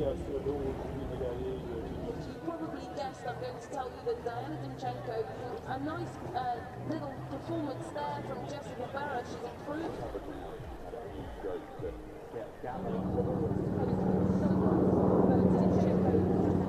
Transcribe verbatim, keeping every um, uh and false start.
probably guessed I'm going to tell you that Diana Dimchenko, a nice uh, little performance there from Jessica Barra. She's improved. Get down.